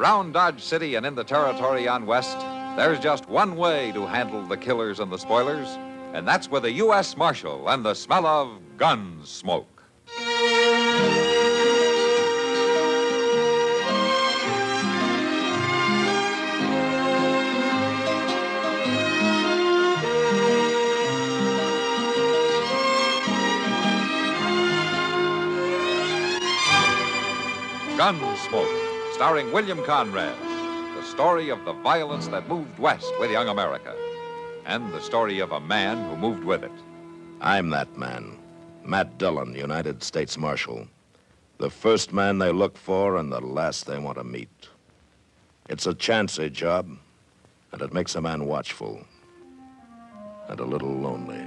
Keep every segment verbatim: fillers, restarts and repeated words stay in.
Around Dodge City and in the territory on West, there's just one way to handle the killers and the spoilers, and that's with a U S Marshal and the smell of gun smoke. Gunsmoke, starring William Conrad. The story of the violence that moved west with young America. And the story of a man who moved with it. I'm that man. Matt Dillon, United States Marshal. The first man they look for and the last they want to meet. It's a chancy job, and it makes a man watchful and a little lonely.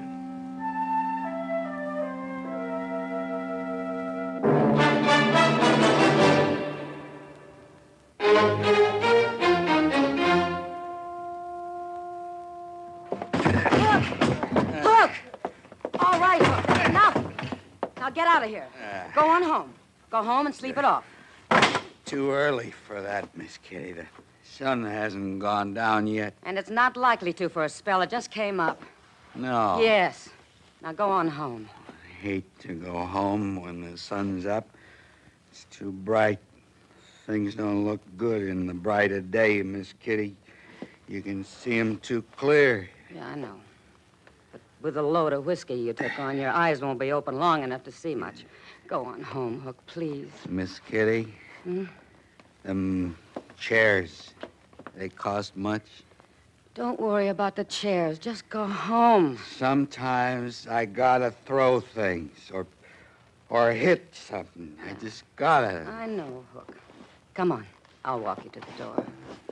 Get out of here. Uh, Go on home. Go home and sleep uh, it off. Too early for that, Miss Kitty. The sun hasn't gone down yet. And it's not likely to for a spell. It just came up. No. Yes. Now go on home. I hate to go home when the sun's up. It's too bright. Things don't look good in the bright of day, Miss Kitty. You can see 'em too clear. Yeah, I know. With the load of whiskey you took on, your eyes won't be open long enough to see much. Go on home, Hook, please. Miss Kitty, hmm? them chairs, they cost much? Don't worry about the chairs. Just go home. Sometimes I gotta throw things or or hit something. I just gotta. I know, Hook. Come on. I'll walk you to the door.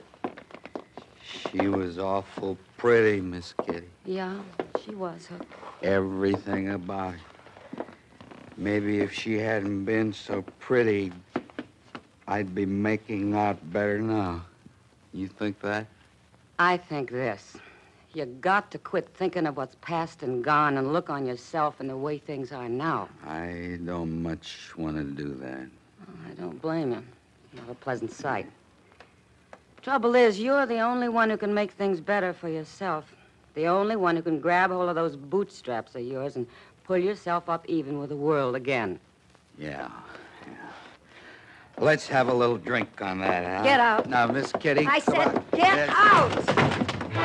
She was awful pretty, Miss Kitty. Yeah, she was, Hook. Everything about her. Maybe if she hadn't been so pretty, I'd be making out better now. You think that? I think this. You got to quit thinking of what's past and gone and look on yourself and the way things are now. I don't much want to do that. Oh, I don't blame you. Not a pleasant sight. Trouble is, you're the only one who can make things better for yourself. The only one who can grab hold of those bootstraps of yours and pull yourself up even with the world again. Yeah, yeah. Let's have a little drink on that, huh? Get out. Now, Miss Kitty. I said, on. get Yes. out!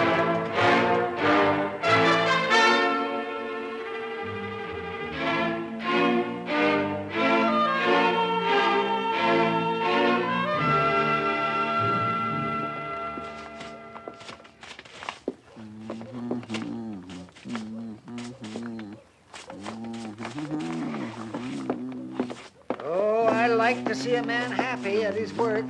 I like to see a man happy at his work.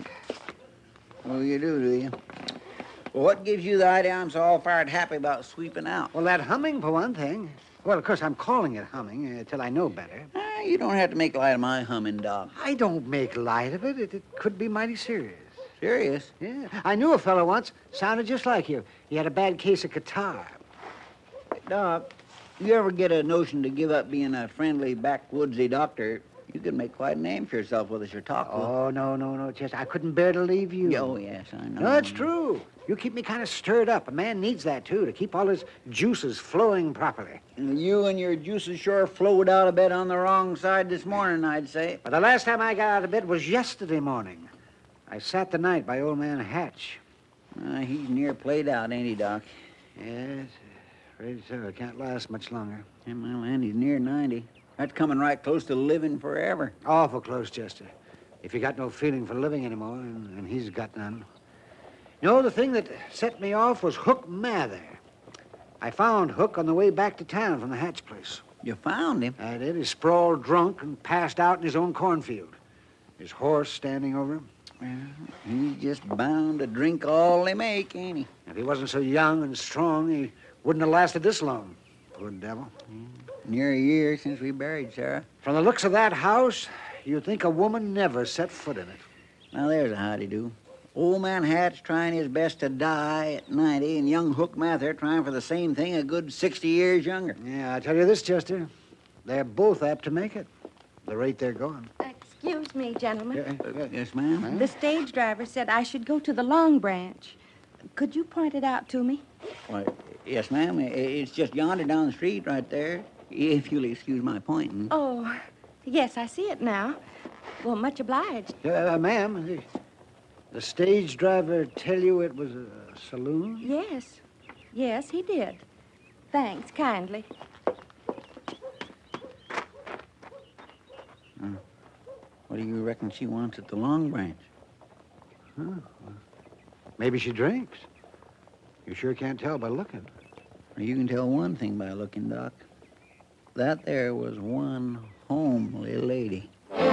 Oh, you do, do you? Well, what gives you the idea I'm so all-fired happy about sweeping out? Well, that humming, for one thing. Well, of course, I'm calling it humming uh, till I know better. Ah, you don't have to make light of my humming, Doc. I don't make light of it. It, it could be mighty serious. Serious? Yeah. I knew a fellow once, sounded just like you. He had a bad case of catarrh. Doc, you ever get a notion to give up being a friendly, backwoodsy doctor, you could make quite a name for yourself with us your talk. Oh, no, no, no, Chester. I couldn't bear to leave you. Oh, yes, I know. No, it's true. You keep me kind of stirred up. A man needs that, too, to keep all his juices flowing properly. You and your juices sure flowed out of bed on the wrong side this morning, I'd say. But the last time I got out of bed was yesterday morning. I sat the night by old man Hatch. Uh, he's near played out, ain't he, Doc? Yes, afraid so. It can't last much longer. Yeah, my land, he's near ninety. That's coming right close to living forever. Awful close, Chester. If you got no feeling for living anymore, and, and he's got none. You know, the thing that set me off was Hook Mather. I found Hook on the way back to town from the Hatch place. You found him? I did. He's sprawled drunk and passed out in his own cornfield. His horse standing over him. Well, he's just bound to drink all they make, ain't he? If he wasn't so young and strong, he wouldn't have lasted this long. Poor devil. Mm. Near a year since we buried Sarah. From the looks of that house, you'd think a woman never set foot in it. Now, there's a howdy-do. Old man Hatch trying his best to die at ninety, and young Hook Mather trying for the same thing a good sixty years younger. Yeah, I tell you this, Chester. They're both apt to make it, the rate they're going. Excuse me, gentlemen. Uh, yes, ma'am? The stage driver said I should go to the Long Branch. Could you point it out to me? Why, yes, ma'am. I- It's just yonder down the street right there. If you'll excuse my pointing. Oh, yes, I see it now. Well, much obliged. Uh, ma'am, the, the stage driver tell you it was a saloon? Yes. Yes, he did. Thanks, kindly. Uh, what do you reckon she wants at the Long Branch? Huh. Well, maybe she drinks. You sure can't tell by looking. Well, you can tell one thing by looking, Doc. That there was one homely lady.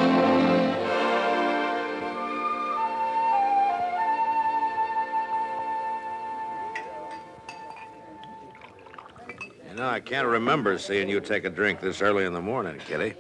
You know, I can't remember seeing you take a drink this early in the morning, Kitty.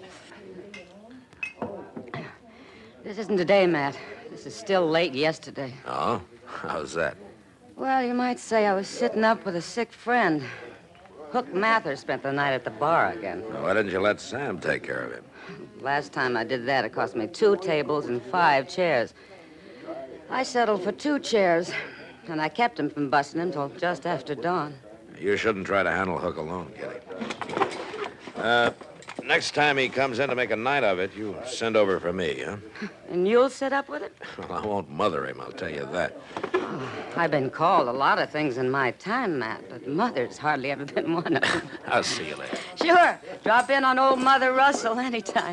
This isn't today, Matt. This is still late yesterday. Oh? How's that? Well, you might say I was sitting up with a sick friend. Hook Mather spent the night at the bar again. Well, why didn't you let Sam take care of him? Last time I did that, it cost me two tables and five chairs. I settled for two chairs, and I kept him from busting until just after dawn. You shouldn't try to handle Hook alone, Kitty. Uh, next time he comes in to make a night of it, you send over for me, huh? And you'll sit up with it? Well, I won't mother him, I'll tell you that. Oh, I've been called a lot of things in my time, Matt, but Mother's hardly ever been one of them. I'll see you later. Sure. Drop in on old Mother Russell anytime.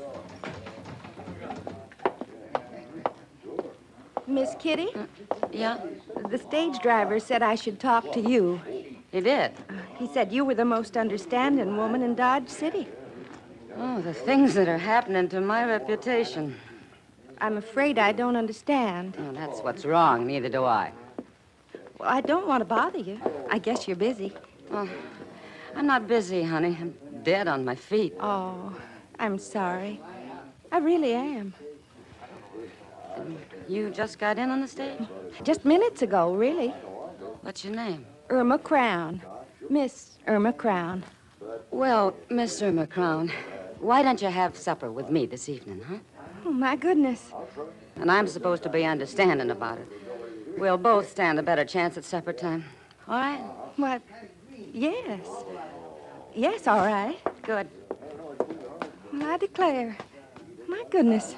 Miss Kitty? Uh, yeah? The stage driver said I should talk to you. He did? He said you were the most understanding woman in Dodge City. Oh, the things that are happening to my reputation. I'm afraid I don't understand. Oh, that's what's wrong. Neither do I. Well, I don't want to bother you. I guess you're busy. Well, I'm not busy, honey. I'm dead on my feet. Oh, I'm sorry. I really am. You just got in on the stage? Just minutes ago, really. What's your name? Irma Crown. Miss Irma Crown. Well, Miss Irma Crown, why don't you have supper with me this evening, huh? Oh, my goodness. And I'm supposed to be understanding about it. We'll both stand a better chance at supper time. All right? What? Yes. Yes, all right. Good. Well, I declare. My goodness.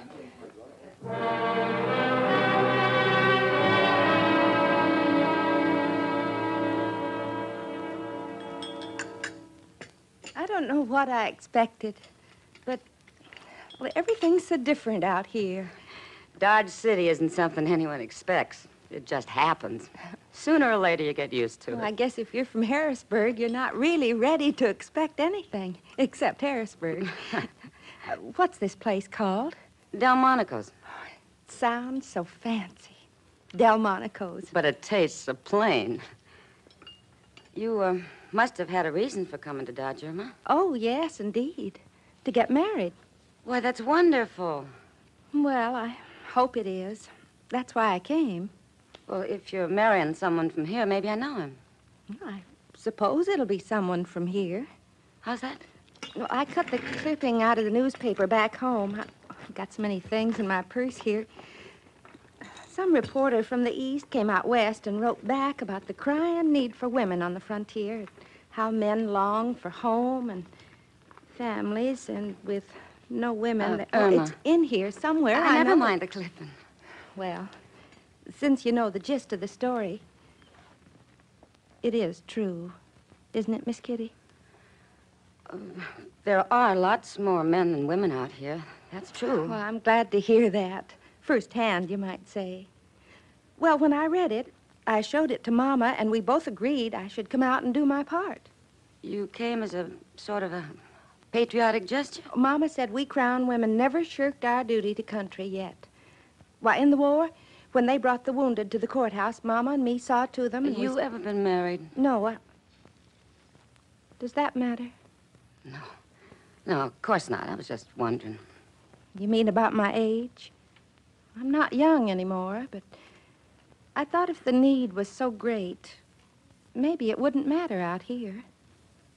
I don't know what I expected, but well, everything's so different out here. Dodge City isn't something anyone expects. It just happens. Sooner or later, you get used to Well, it. I guess if you're from Harrisburg, you're not really ready to expect anything except Harrisburg. Uh, what's this place called? Delmonico's. It sounds so fancy. Delmonico's. But it tastes so plain. You uh, must have had a reason for coming to Dodge, Irma. Oh, yes, indeed. To get married. Why, that's wonderful. Well, I hope it is. That's why I came. Well, if you're marrying someone from here, maybe I know him. I suppose it'll be someone from here. How's that? Well, I cut the clipping out of the newspaper back home. I've got so many things in my purse here. Some reporter from the East came out west and wrote back about the crying need for women on the frontier, how men long for home and families, and with no women. Uh, that, oh, Irma. it's in here somewhere. Ah, I never know mind it. the clipping. Well, since you know the gist of the story, it is true, isn't it, Miss Kitty? Uh, there are lots more men than women out here. That's true. Well, I'm glad to hear that. Firsthand, you might say. Well, when I read it, I showed it to Mama, and we both agreed I should come out and do my part. You came as a sort of a patriotic gesture? Mama said we Crown women never shirked our duty to country yet. Why, in the war, when they brought the wounded to the courthouse, Mama and me saw to them. Have and you we... ever been married? No, I... Does that matter? No. No, of course not. I was just wondering. You mean about my age? I'm not young anymore, but I thought if the need was so great, maybe it wouldn't matter out here.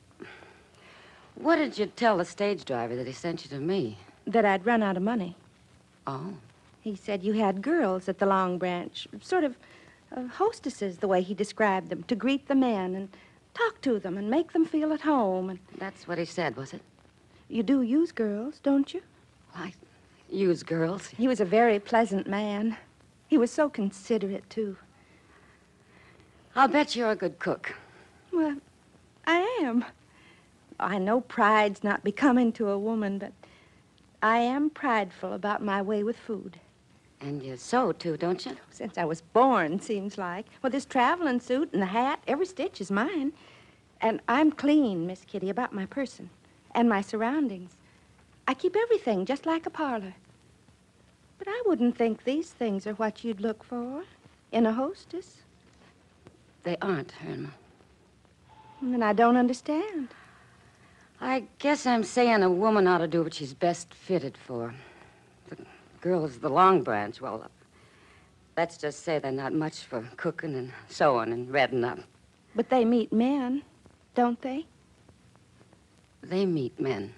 What did you tell the stage driver that he sent you to me? That I'd run out of money. Oh. He said you had girls at the Long Branch, sort of uh, hostesses, the way he described them, to greet the men and talk to them and make them feel at home. And That's what he said, was it? you do use girls, don't you? I use girls. He was a very pleasant man. He was so considerate, too. I'll bet you're a good cook. Well, I am. I know pride's not becoming to a woman, but I am prideful about my way with food. And you sew, too, don't you? Since I was born, seems like. Well, this traveling suit and the hat, every stitch is mine. And I'm clean, Miss Kitty, about my person and my surroundings. I keep everything just like a parlor. But I wouldn't think these things are what you'd look for in a hostess. They aren't, Irma. And I don't understand. I guess I'm saying a woman ought to do what she's best fitted for. The girls of the Long Branch, well, uh, let's just say they're not much for cooking and sewing and redding up. But they meet men, don't they? They meet men.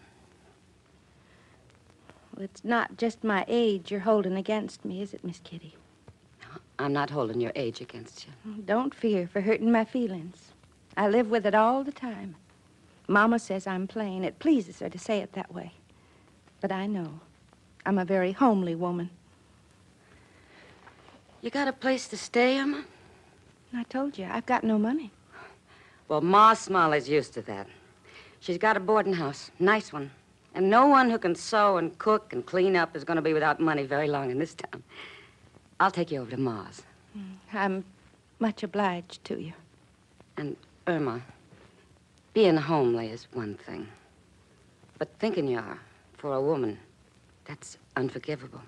Well, it's not just my age you're holding against me, is it, Miss Kitty? I'm not holding your age against you. Don't fear for hurting my feelings. I live with it all the time. Mama says I'm plain. It pleases her to say it that way. But I know. I'm a very homely woman. You got a place to stay, Irma? I told you, I've got no money. Well, Ma Smalley's used to that. She's got a boarding house, nice one. And no one who can sew and cook and clean up is going to be without money very long in this town. I'll take you over to Ma's. I'm much obliged to you. And, Irma, being homely is one thing. But thinking you are, for a woman, that's unforgivable.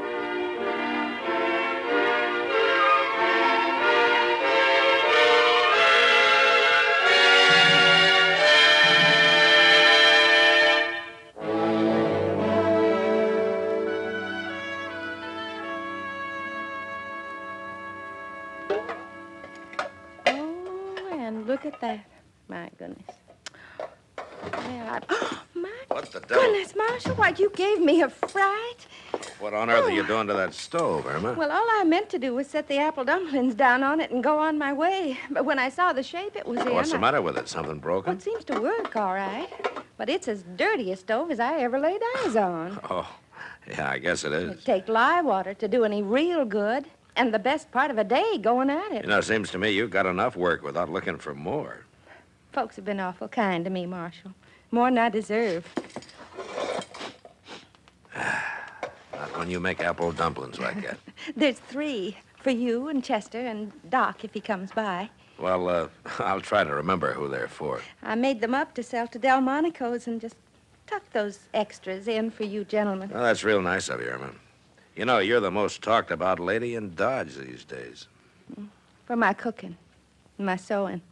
Look at that. My goodness. Well, I... Oh, my What the devil? goodness, Marshal, why, you gave me a fright. What on earth are you doing to that stove, Irma? Well, all I meant to do was set the apple dumplings down on it and go on my way. But when I saw the shape it was in... What's the I... matter with it? Something Well, broken? it seems to work all right. But it's as dirty a stove as I ever laid eyes on. Oh, yeah, I guess it is. It'd take lye water to do any real good. And the best part of a day going at it. You know, it seems to me you've got enough work without looking for more. Folks have been awful kind to me, Marshal. More than I deserve. Not when you make apple dumplings like that. There's three for you and Chester and Doc if he comes by. Well, uh, I'll try to remember who they're for. I made them up to sell to Delmonico's and just tucked those extras in for you gentlemen. Well, that's real nice of you, Irma. You know, you're the most talked about lady in Dodge these days. For my cooking and my sewing.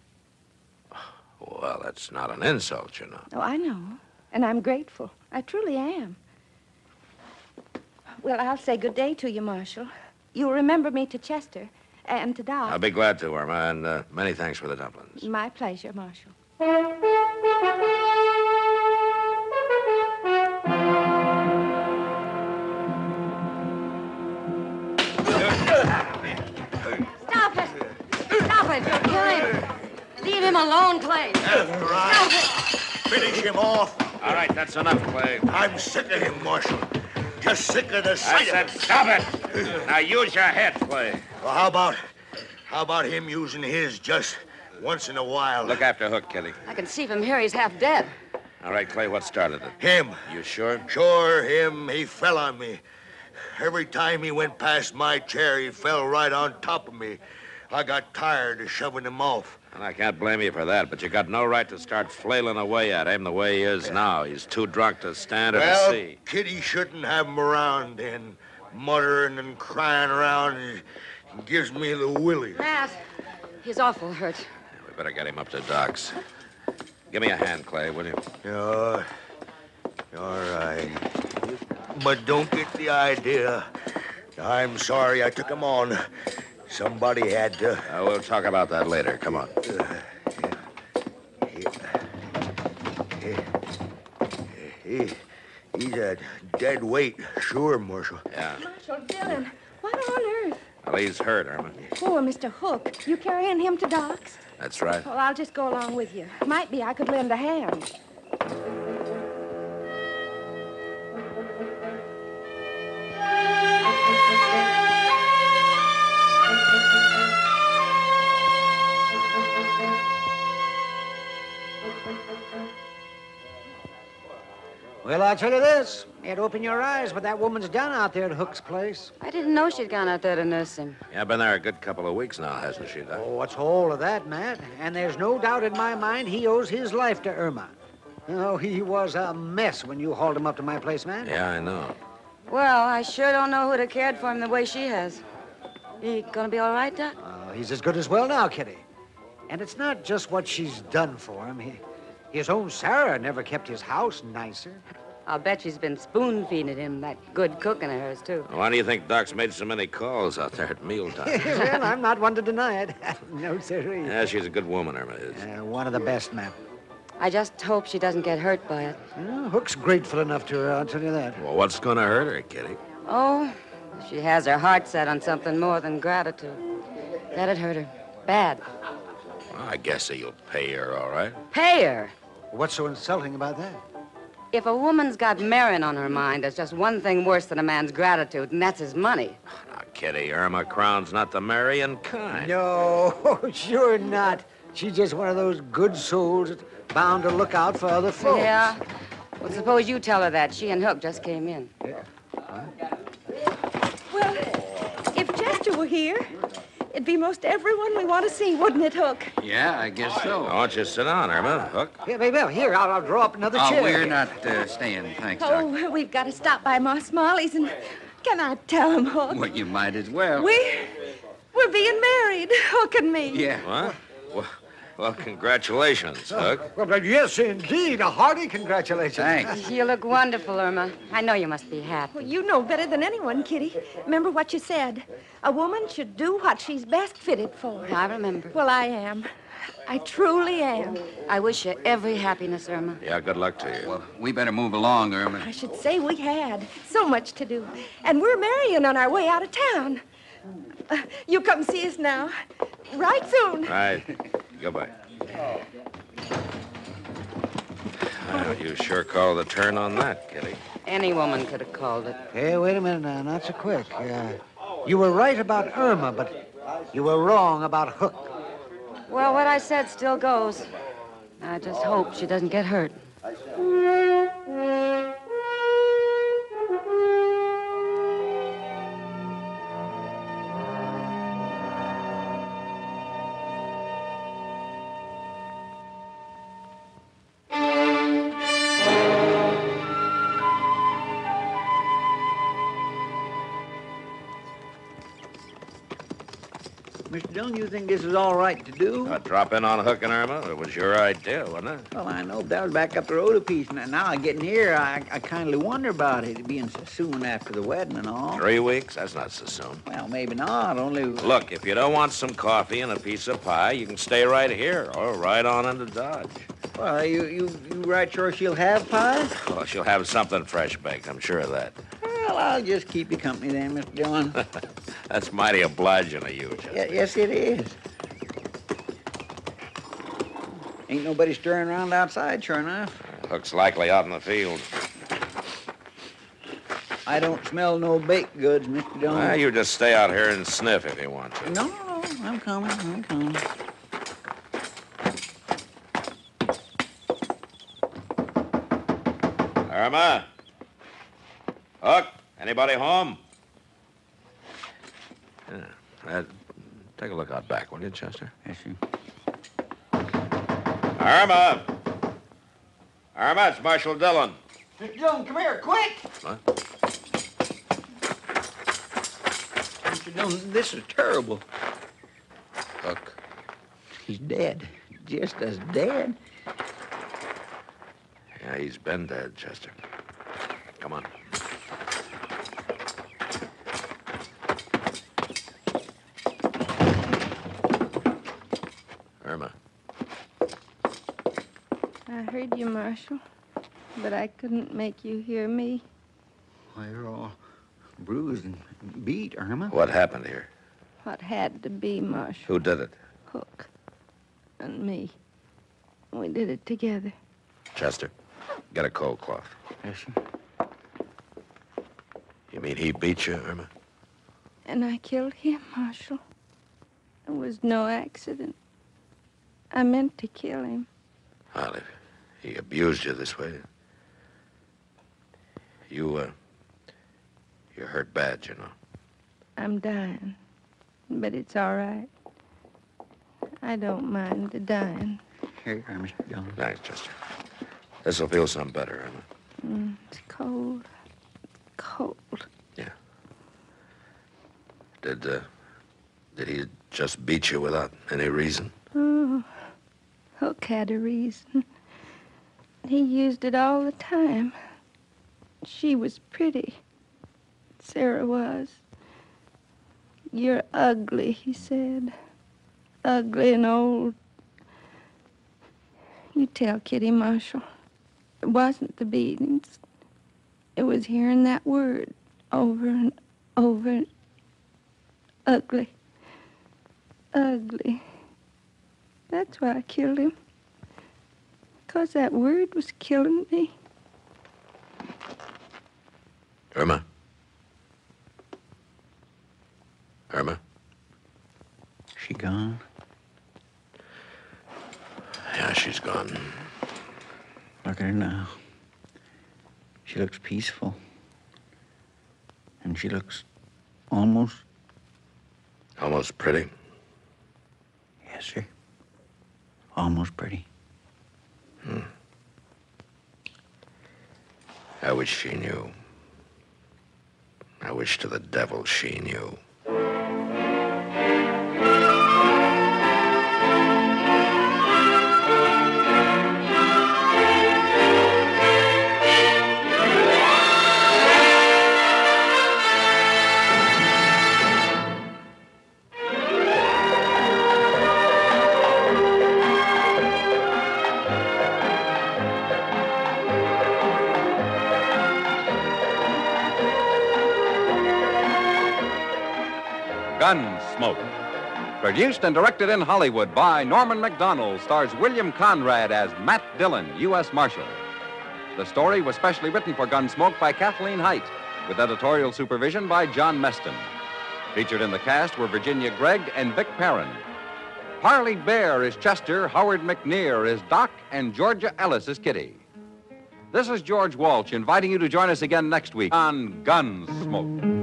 Well, that's not an insult, you know. Oh, I know. And I'm grateful. I truly am. Well, I'll say good day to you, Marshal. You'll remember me to Chester and to Doc. I'll be glad to, Irma, and uh, many thanks for the dumplings. My pleasure, Marshal. Stop it! Stop it! You'll kill him! Leave him alone, Clay! That's right. Finish him off. All right, that's enough, Clay. I'm sick of him, Marshal. Just sick of the I sight said of him. stop it. Now use your head, Clay. Well, how about, how about him using his just once in a while? Look after Hook, Kitty. I can see from here he's half dead. All right, Clay, what started it? Him. You sure? Sure, him. He fell on me. Every time he went past my chair, he fell right on top of me. I got tired of shoving him off. And I can't blame you for that, but you got no right to start flailing away at him the way he is now. He's too drunk to stand or Well, to see. Kitty shouldn't have him around then, muttering and crying around. It gives me the willies. Matt, he's awful hurt. We better get him up to Doc's. Give me a hand, Clay, will you? Yeah, all right. But don't get the idea. I'm sorry I took him on. Somebody had to. Uh, we'll talk about that later. Come on. He, He's a dead weight, sure, Marshal. Yeah. Marshal Dillon, what on earth? Well, he's hurt, Irma. Poor Mister Hook. You carrying him to Doc's? That's right. Well, I'll just go along with you. Might be I could lend a hand. Well, I'll tell you this. You had to open your eyes, but that woman's down out there at Hook's place. I didn't know she'd gone out there to nurse him. Yeah, been there a good couple of weeks now, hasn't she, Doc? Oh, what's all of that, Matt? And there's no doubt in my mind he owes his life to Irma. Oh, he was a mess when you hauled him up to my place, man. Yeah, I know. Well, I sure don't know who'd have cared for him the way she has. He gonna be all right, Doc? Uh, he's as good as well now, Kitty. And it's not just what she's done for him. He, his own Sarah never kept his house nicer. I'll bet she's been spoon-feeding him, that good cooking of hers, too. Why do you think Doc's made so many calls out there at mealtime? Well, I'm not one to deny it. No, sirree. Yeah, she's a good woman, Irma is. Uh, one of the best, Matt. I just hope she doesn't get hurt by it. Uh, Hook's grateful enough to her, I'll tell you that. Well, what's gonna hurt her, Kitty? Oh, if she has her heart set on something more than gratitude. That'd hurt her. Bad. Well, I guess you'll pay her, all right. Pay her. What's so insulting about that? If a woman's got Marion on her mind, there's just one thing worse than a man's gratitude, and that's his money. Now, Kitty, Irma Crown's not the marrying kind. No, sure not. She's just one of those good souls that's bound to look out for other folks. Yeah? Well, suppose you tell her that. She and Hook just came in. Yeah. Well, if Chester were here, it'd be most everyone we want to see, wouldn't it, Hook? Yeah, I guess so. Why don't you sit down, Irma? Hook? Here, baby, here, I'll, I'll draw up another Oh, chair. we're not uh, staying, thanks, Doc. Oh, we've got to stop by Moss Molly's, and can I tell him, Hook? Well, you might as well. We, we're being married, Hook and me. Yeah. What? Well, well congratulations, Hook. Well, but yes, indeed. A hearty congratulations. Thanks. You look wonderful, Irma. I know you must be happy. Well, you know better than anyone, Kitty. Remember what you said. A woman should do what she's best fitted for. I remember. Well, I am. I truly am. I wish you every happiness, Irma. Yeah, good luck to you. Well, we better move along, Irma. I should say we had. So much to do. And we're marrying on our way out of town. Uh, you come see us now. Right soon. Right. Goodbye. Well, you sure called the turn on that, Kitty. Any woman could have called it. Hey, wait a minute now. Not so quick. Uh, you were right about Irma, but you were wrong about Hook. Well, what I said still goes. I just hope she doesn't get hurt. Mister Dillon, you think this is all right to do? Uh, drop in on Hook and Irma. It was your idea, wasn't it? Well, I know, but that was back up the road a piece. Now, now I getting here, I, I kindly wonder about it being so soon after the wedding and all. Three weeks? That's not so soon. Well, maybe not, only... Look, if you don't want some coffee and a piece of pie, you can stay right here or right on into Dodge. Well, you, you, you right sure she'll have pie? Well, she'll have something fresh baked, I'm sure of that. Well, I'll just keep you company then, Mister Dillon. That's mighty obliging of you, Chester. Y- yes, it is. Ain't nobody stirring around outside, sure enough. Hook's likely out in the field. I don't smell no baked goods, Mister Dillon. Well, you just stay out here and sniff if you want to. No, no, I'm coming, I'm coming. Irma? Hook? Anybody home? Yeah. Uh, take a look out back, will you, Chester? Yes, sir. Irma! Irma, it's Marshal Dillon. Mister Dillon, come here, quick! What? Mister Dillon, this is terrible. Hook. He's dead. Just as dead. Yeah, he's been dead, Chester. Come on. I heard you, Marshal. but I couldn't make you hear me. Why, you're all bruised and beat, Irma. What happened here? What had to be, Marshal? Who did it? Hook and me. We did it together. Chester, get a cold cloth. Yes, sir. You mean he beat you, Irma? And I killed him, Marshal. It was no accident. I meant to kill him. Well, if he abused you this way, you, uh, you're hurt bad, you know. I'm dying, but it's all right. I don't mind the dying. Here you are, Mister Dillon. Thanks, Chester. This'll feel some better, Irma. Mm, it's cold. Cold. Yeah. Did, uh, did he just beat you without any reason? Oh, Hook had a reason. He used it all the time. She was pretty. Sarah was. You're ugly, he said. Ugly and old. You tell Kitty, Marshal. It wasn't the beatings. It was hearing that word over and over. Ugly. Ugly. That's why I killed him. Because that word was killing me. Irma? Irma? She gone? Yeah, she's gone. Look at her now. She looks peaceful. And she looks almost... Almost pretty. Yes, sir. Almost pretty. Hmm. I wish she knew. I wish to the devil she knew. Gunsmoke. Produced and directed in Hollywood by Norman Macdonald, stars William Conrad as Matt Dillon, U S Marshal. The story was specially written for Gunsmoke by Kathleen Hite, with editorial supervision by John Meston. Featured in the cast were Virginia Gregg and Vic Perrin. Parley Baer is Chester, Howard McNear is Doc, and Georgia Ellis is Kitty. This is George Walsh inviting you to join us again next week on Gunsmoke.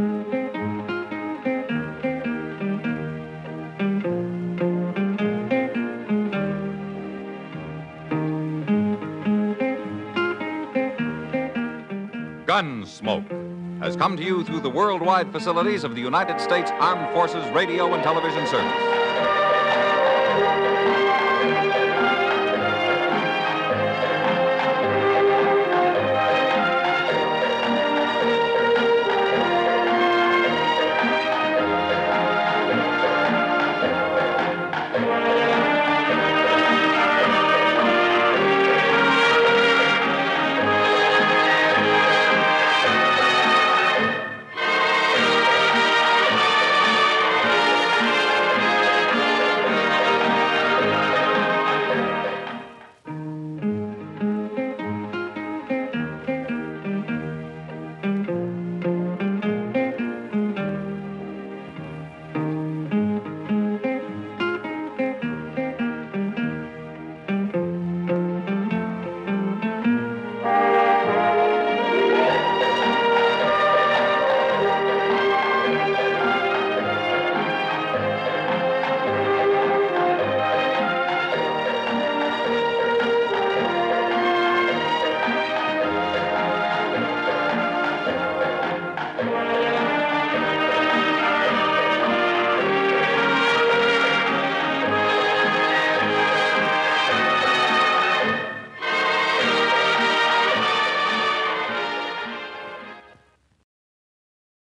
Gunsmoke has come to you through the worldwide facilities of the United States Armed Forces Radio and Television Service.